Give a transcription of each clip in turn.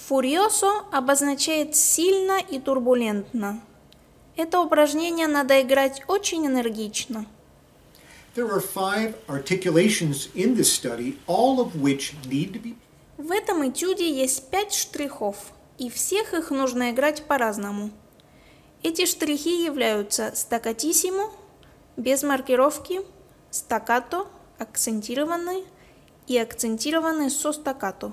Furioso обозначает сильно и турбулентно. Это упражнение надо играть очень энергично. There are 5 articulations in this study, all of which need to be. В этом этюде есть 5 штрихов, и всех их нужно играть по-разному. Эти штрихи являются стаккатиссимо, без маркировки, стаккато, акцентированный и акцентированный со стаккато.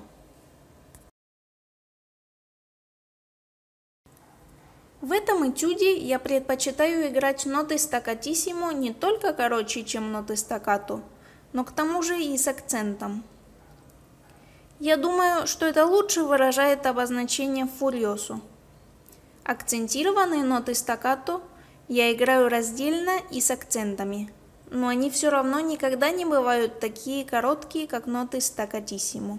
В этом этюде я предпочитаю играть ноты стаккатиссимо не только короче, чем ноты стаккато, но к тому же и с акцентом. Я думаю, что это лучше выражает обозначение фуриосо. Акцентированные ноты стаккато я играю раздельно и с акцентами, но они все равно никогда не бывают такие короткие, как ноты стаккатиссимо.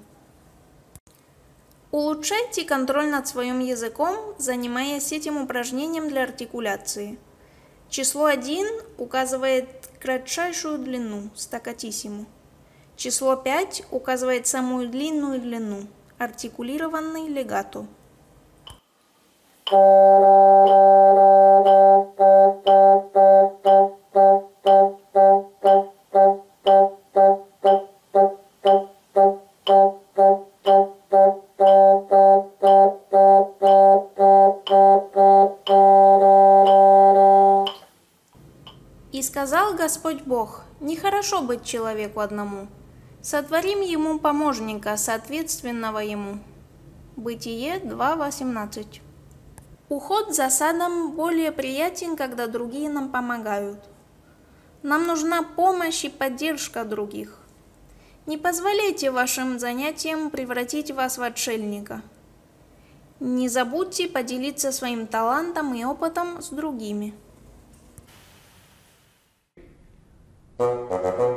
Улучшайте контроль над своим языком, занимаясь этим упражнением для артикуляции. Число 1 указывает кратчайшую длину, стаккатиссимо. Число 5 указывает самую длинную длину, артикулированный легато. И сказал Господь Бог: нехорошо быть человеку одному. Сотворим ему помощника, соответственного ему. Бытие 2:18. Уход за садом более приятен, когда другие нам помогают. Нам нужна помощь и поддержка других. Не позволяйте вашим занятиям превратить вас в отшельника. Не забудьте поделиться своим талантом и опытом с другими.